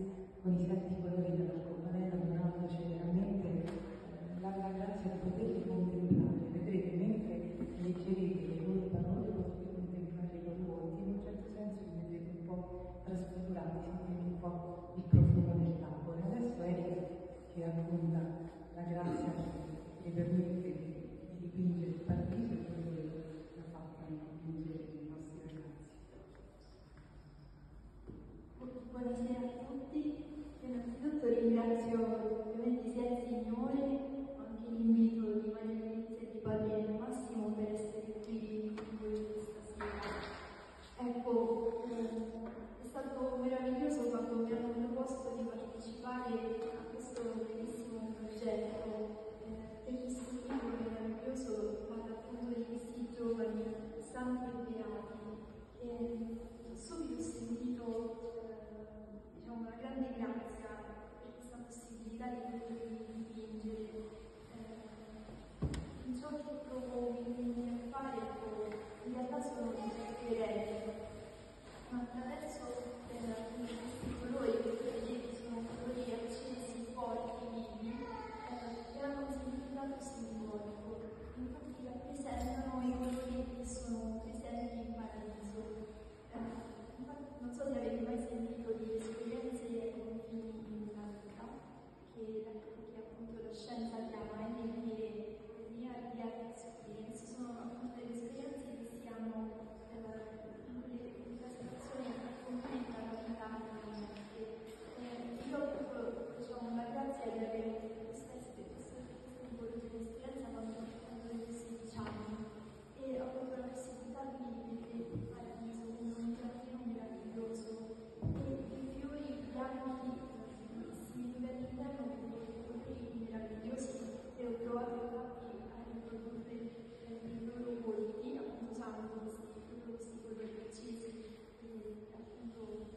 con i 7 colori dell'arcobaleno dorato celeramente, la grazia di poterli contemplare. Vedrete, mentre leggerete le loro parole, potete contemplare i loro volti, in un certo senso li vedrete un po' trasfigurati, sentite un po' il profumo del tavolo. Adesso Erika ci racconta la grazia che le permette di dipingere il paradiso e quello che l'ha fatta dipingere i nostri ragazzi. Buonasera a tutti. Innanzitutto ringrazio ovviamente sia il Signore, ma anche l'invito di Maria Letizia e di Padre Massimo per essere qui con voi questa sera. Ecco, è stato meraviglioso quando mi hanno proposto di partecipare a questo bellissimo progetto. Per questo libro meraviglioso parla appunto di questi giovani santi e beati. Subito ho sentito diciamo, una grande grazia per questa possibilità di poter dipingere. Ciò che provo a fare, in realtà sono differenti, ma attraverso questi colori che vedete sono colori accesi, forti, vivi, e hanno un significato simbolico. Infatti rappresentano i colori che sono presenti in paradiso. Infatti, non so se avete mai sentito di esperienze ai confini nella vita, che appunto la scienza chiama NLP, Near Death Experience. Sono appunto delle esperienze che si hanno quella situazione che accompagna la vita alla morte. Io ho avuto diciamo, la grazia di avere questa tipo di esperienza quando avevo 16 anni e ho avuto la possibilità di vedere il paradiso, un giardino meraviglioso e i fiori bianchi si all'interno di colori meravigliosi e ho provato infatti a riprodurre i loro volti, appunto usando questi colori accesi e appunto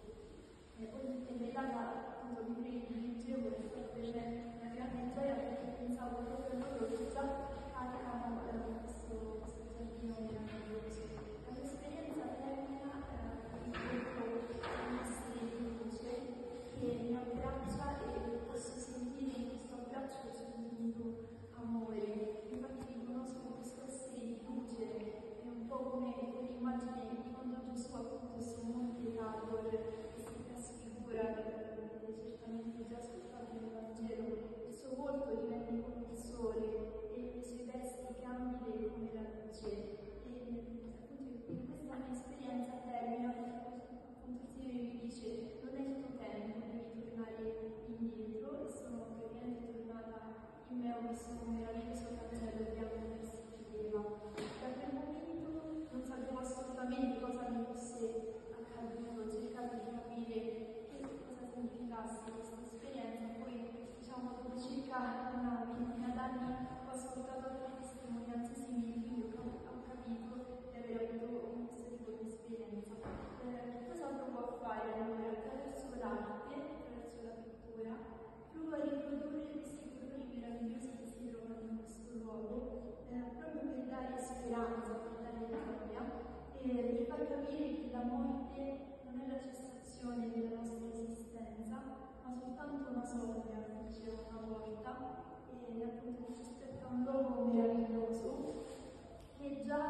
è legata appunto al libro che leggevo, è stata per me una grande gioia perché pensavo proprio a loro che già caricano questo giardino meraviglioso. L'esperienza termina incontro un essere di luce che mi abbraccia e posso sentire in questo abbraccio c'è un infinito amore. Infatti riconosco questo essere di luce, è un po' come quell'immagine di quando Gesù appunto sul monte Tabor si trasfigura, avete certamente già ascoltato nel Vangelo, il suo volto divenne come il sole e le sue vesti candide come la luce. E appunto in questa mia esperienza termina appunto il Signore mi dice non è il tuo tempo, devi tornare indietro e sono praticamente tornata in me ho visto un meraviglioso cappello bianco che si chiudeva. Da quel momento non sapevo assolutamente cosa mi fosse accaduto, ho cercato di capire che cosa significasse questa esperienza, poi diciamo dopo circa una ventina d'anni ho ascoltato altre testimonianze simili, quindi ho capito di aver avuto questo tipo di esperienza. Cosa provo a fare allora? Attraverso l'arte, attraverso la pittura, provo a riprodurre questi colori meravigliosi che si trovano in questo luogo, proprio per dare speranza, per dare gioia e per far capire che la morte non è la cessazione della nostra esistenza, ma soltanto una soglia, dicevo una volta, e appunto ci aspetta un luogo meraviglioso che già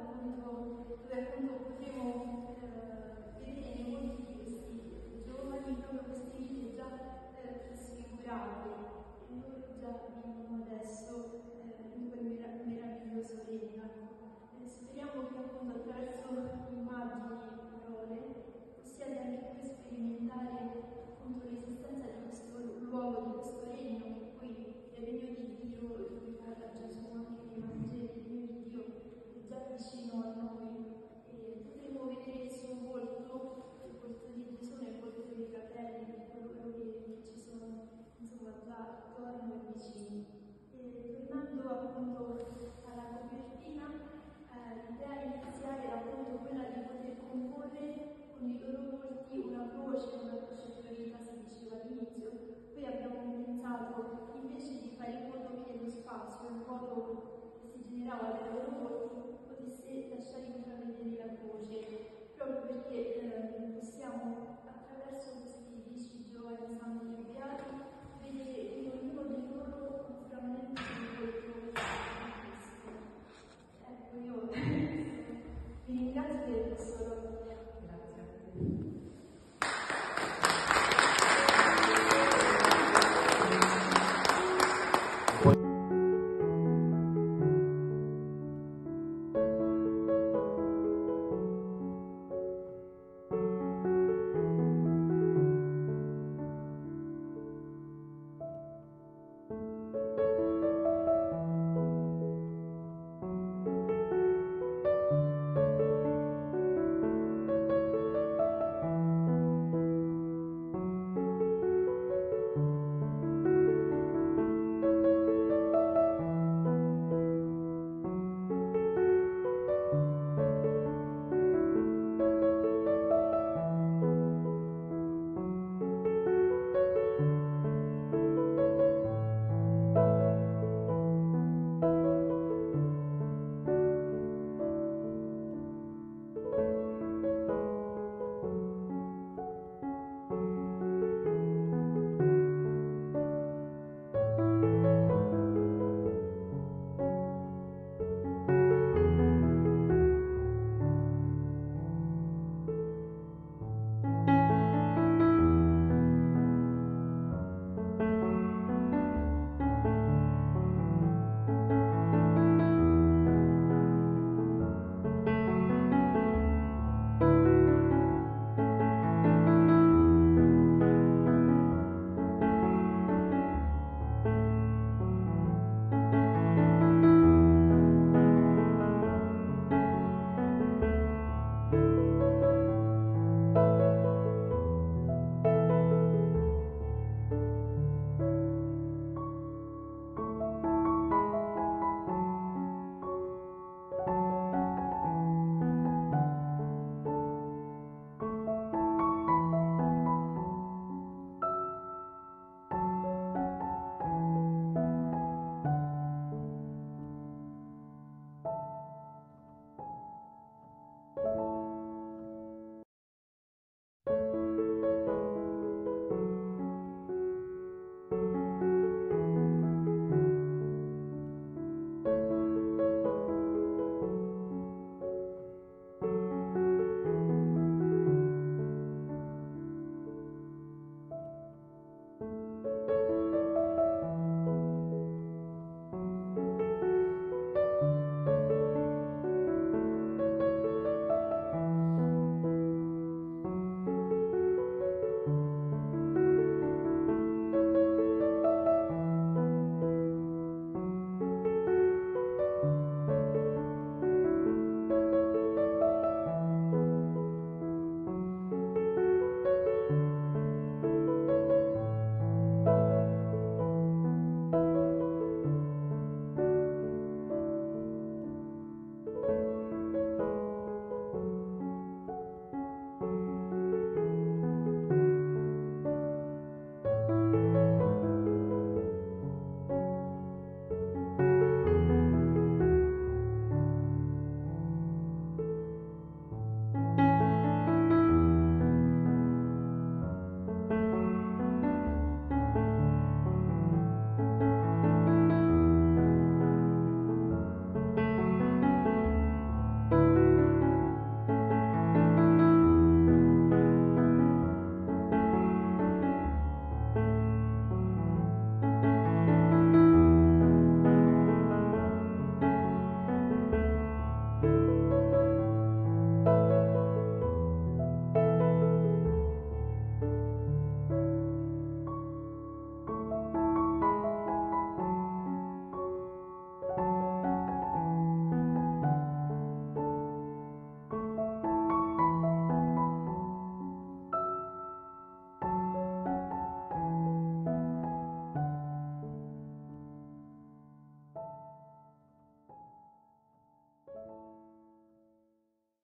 dove appunto potremo vedere nei volti di questi giovani proprio queste vite già trasfigurate e loro già vivono adesso in quel meraviglioso regno. Speriamo che appunto attraverso immagini e parole possiate anche voi sperimentare appunto l'esistenza di questo luogo, di questo regno che poi è il regno di Dio, di cui parla Gesù anche nei Vangeli, il regno di Dio è già vicino a noi e potremo vedere il suo volto, il volto di Gesù nel volto dei fratelli, di coloro che ci sono insomma già attorno e vicini. E tornando appunto alla copertina, l'idea iniziale era appunto quella di poter comporre con i loro volti una croce fiorita, si diceva all'inizio. Poi abbiamo pensato, invece di fare in modo che lo spazio, il vuoto che si generava dai loro volti, potesse lasciare intravedere la croce, proprio perché possiamo